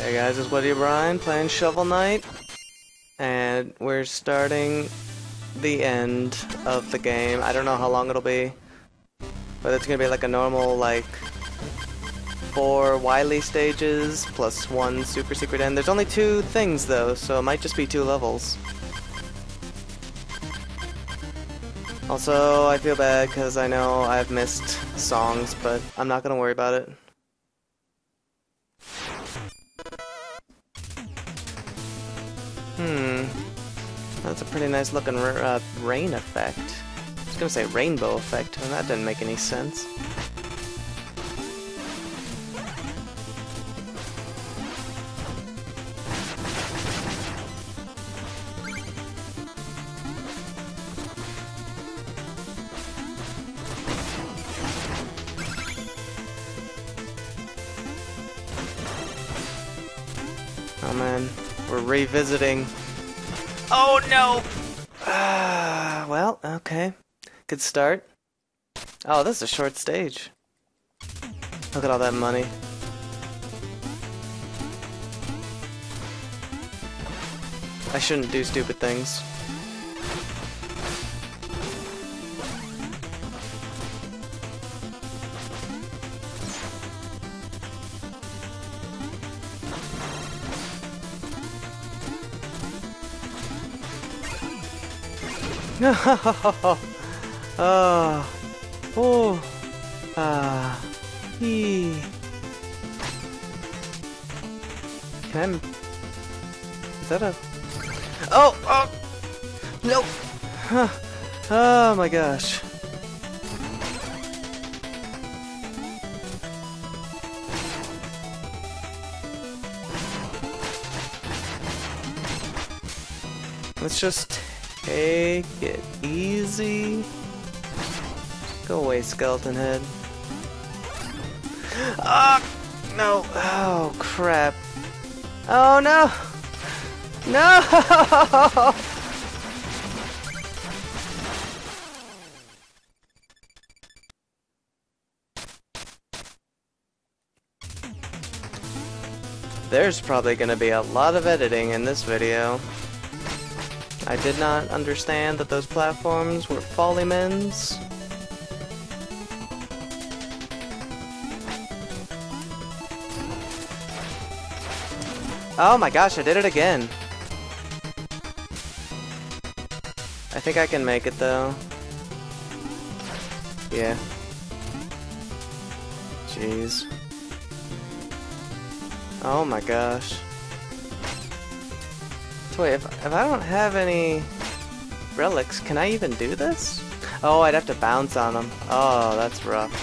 Hey guys, it's WhattayaBrian playing Shovel Knight, and we're starting the end of the game. I don't know how long it'll be, but it's gonna be like a normal, like, 4 Wily stages plus 1 super secret end. There's only 2 things though, so it might just be 2 levels. Also, I feel bad because I know I've missed songs, but I'm not gonna worry about it. That's a pretty nice looking rain effect. I was gonna say rainbow effect, and that didn't make any sense. Oh man, we're revisiting. Oh no! Well, okay. Good start. Oh, this is a short stage. Look at all that money. I shouldn't do stupid things. Oh, oh, he. Can I? Is that a? Oh, no! Oh my gosh! Let's just take it easy. Go away, skeleton head. Ah! No! Oh, crap. Oh, no! No! There's probably gonna be a lot of editing in this video. I did not understand that those platforms were Folly-Mens. Oh my gosh, I did it again. I think I can make it though. Yeah. Jeez. Oh my gosh. So wait, if I don't have any relics, can I even do this? Oh, I'd have to bounce on them. Oh, that's rough.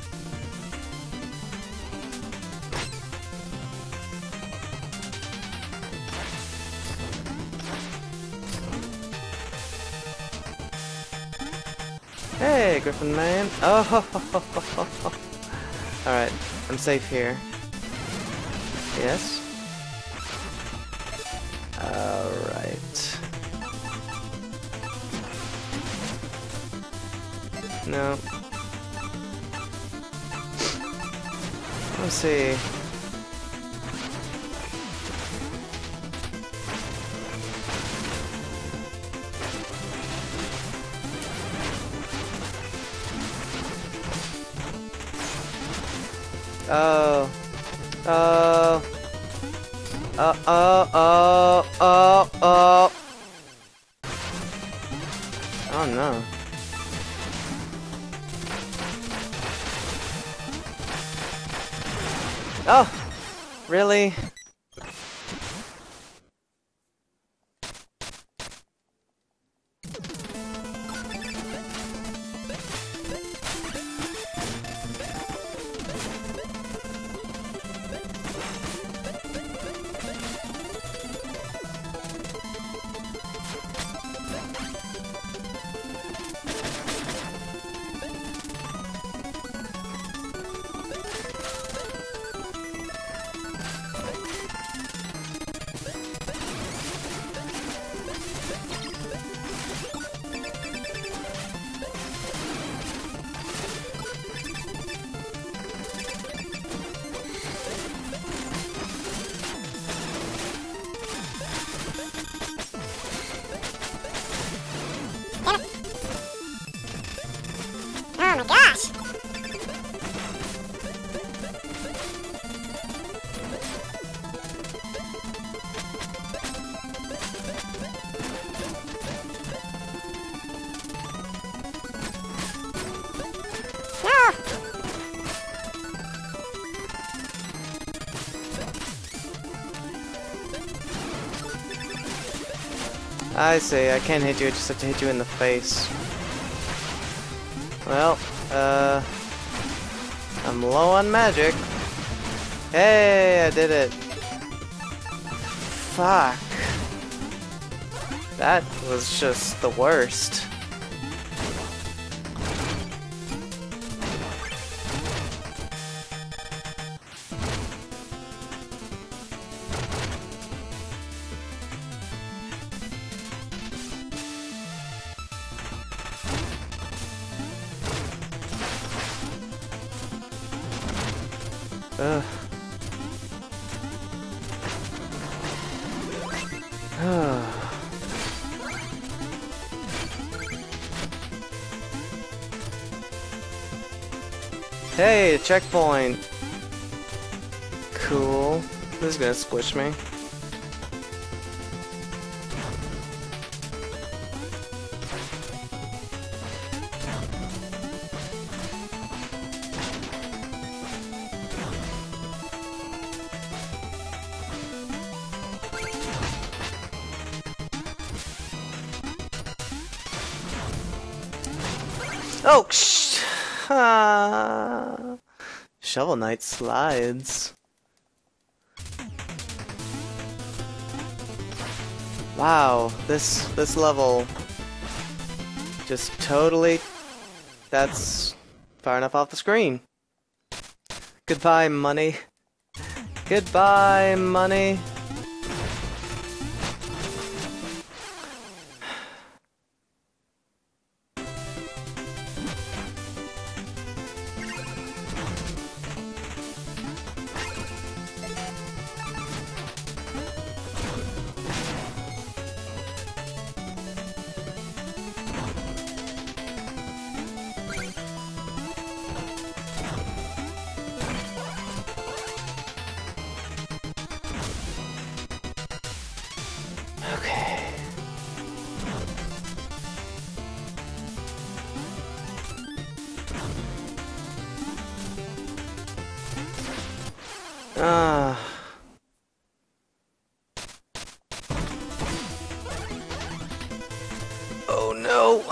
Hey, Griffin Man. Oh, alright, I'm safe here. Yes? Alright. No. Let's see. Oh. Oh. Oh no. Oh, really? I see, I can't hit you, I just have to hit you in the face. Well, I'm low on magic. Hey, I did it. Fuck. That was just the worst. Ugh. Hey, a checkpoint. Cool. This is gonna squish me. Oh, Shovel Knight slides. Wow, this level just totally, that's far enough off the screen. Goodbye, money. Goodbye, money. Okay. Oh no.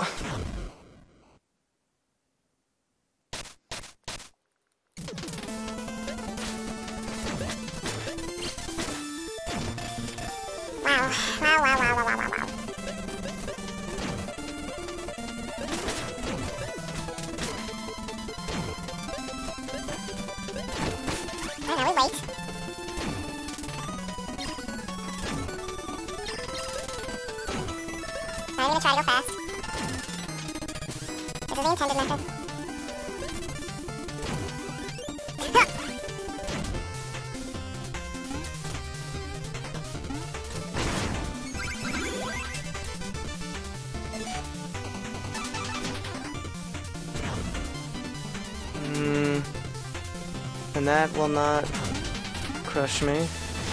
I'm gonna try to go fast. This is the intended method. And that will not crush me.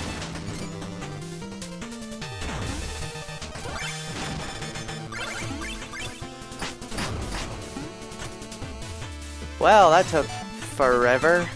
Well, that took forever.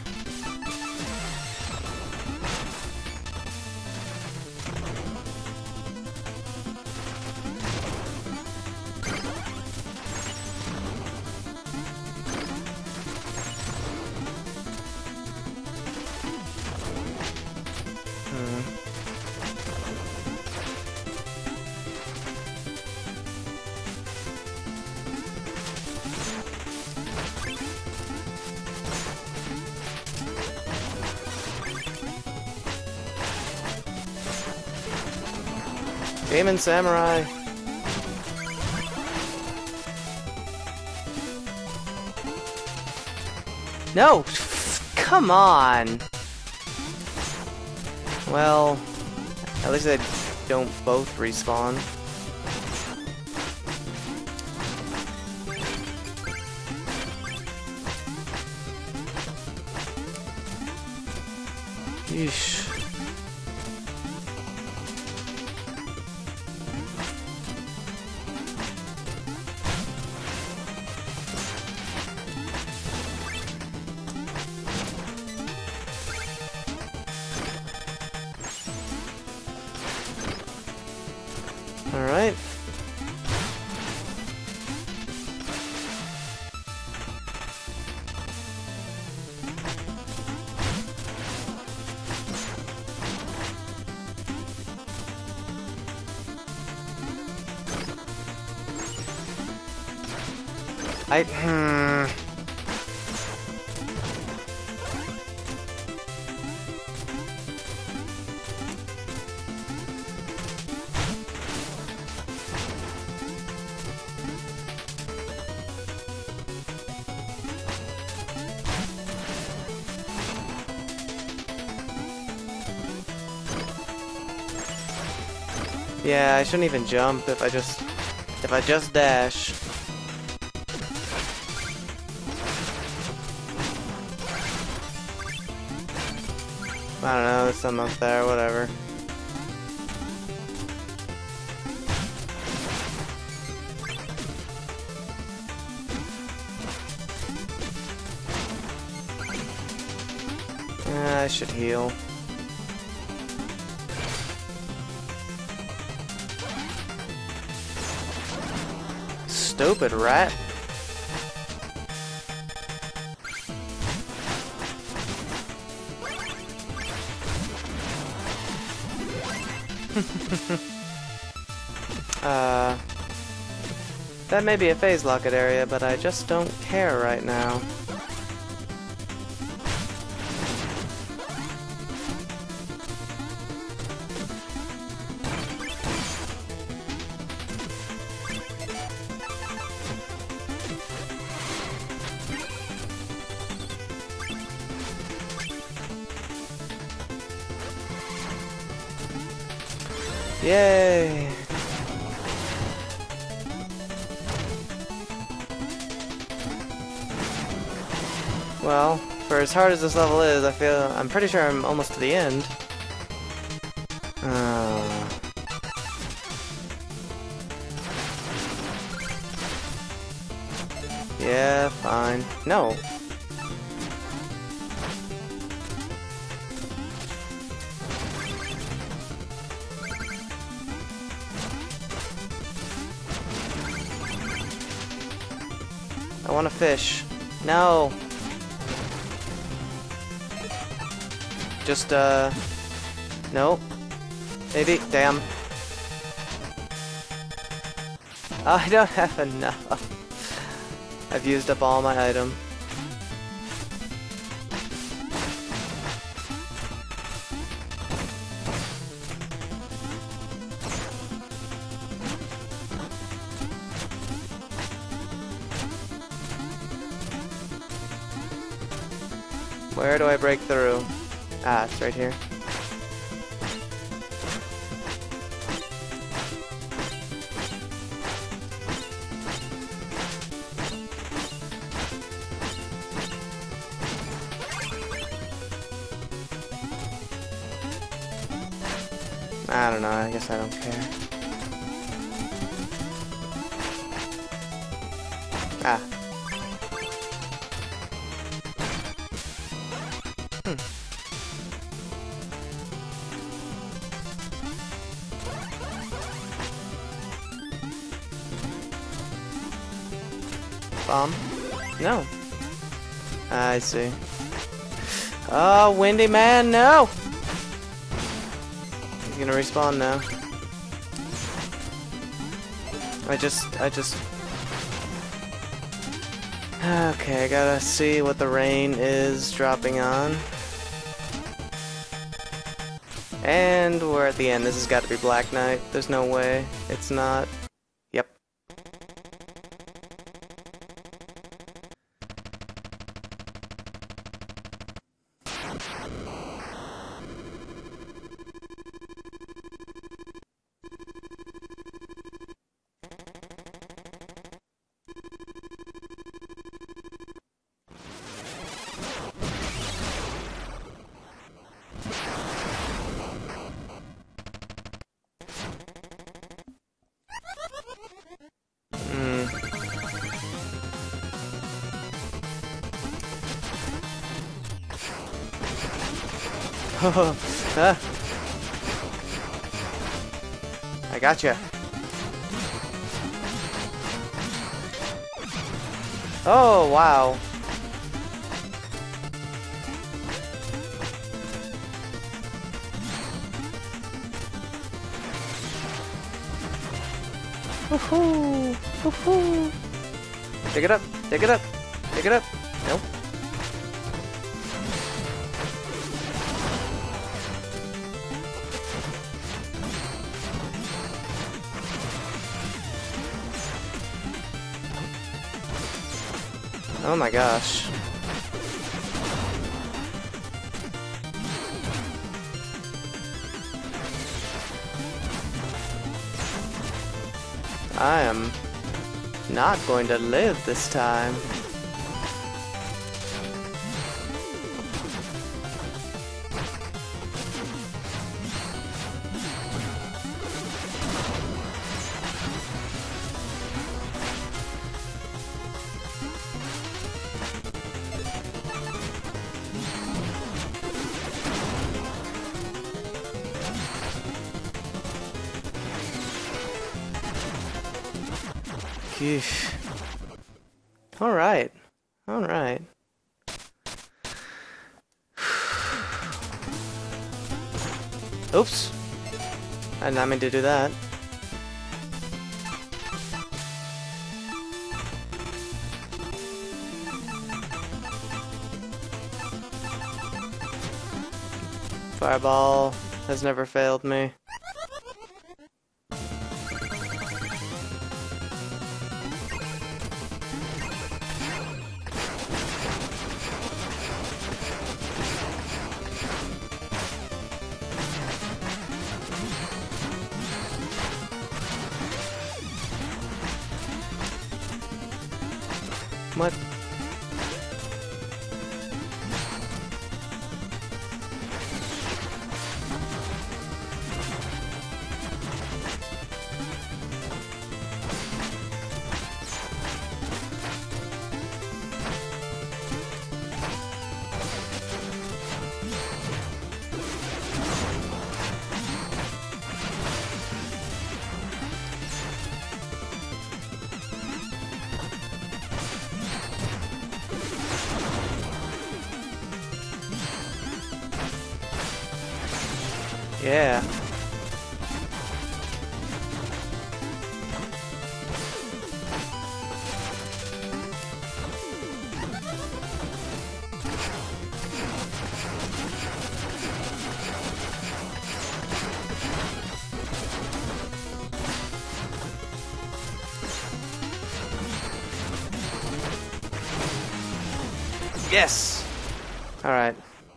Demon Samurai. No! Come on! Well, at least they don't both respawn. Yeesh. Alright. Yeah, I shouldn't even jump if I just dash. I don't know, there's something up there, whatever. I should heal. Stupid rat. That may be a phase locket area, but I just don't care right now. Yay! Well, for as hard as this level is, I'm pretty sure I'm almost to the end. Yeah, fine. No. I want to fish. No. Just, no. Maybe. Damn. I don't have enough. I've used up all my item. Where do I break through? Ah, it's right here. I don't know, I guess I don't care. Ah. Bomb? No. I see. Oh, Windy Man, no! He's gonna respawn now. I just... Okay, I gotta see what the rain is dropping on. And we're at the end. This has got to be Black Knight. There's no way it's not. Yep. Ah. I gotcha. Oh, wow. Woohoo! Woohoo! Dig it up! Dig it up! Dig it up! Nope. Oh my gosh. I am not going to live this time. Yeesh. Alright. Alright. Oops. I did not mean to do that. Fireball has never failed me. What? Yeah. Yes! Alright.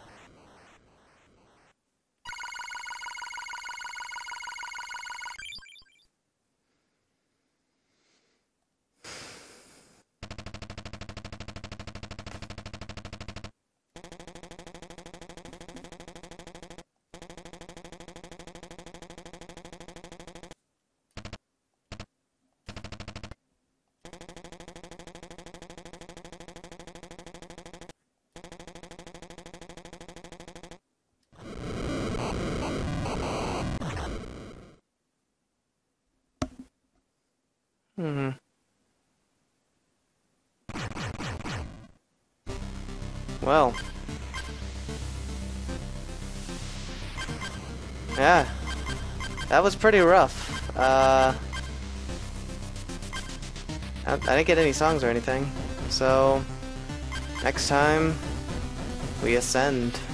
Well. Yeah. That was pretty rough. I didn't get any songs or anything. So, next time, we ascend.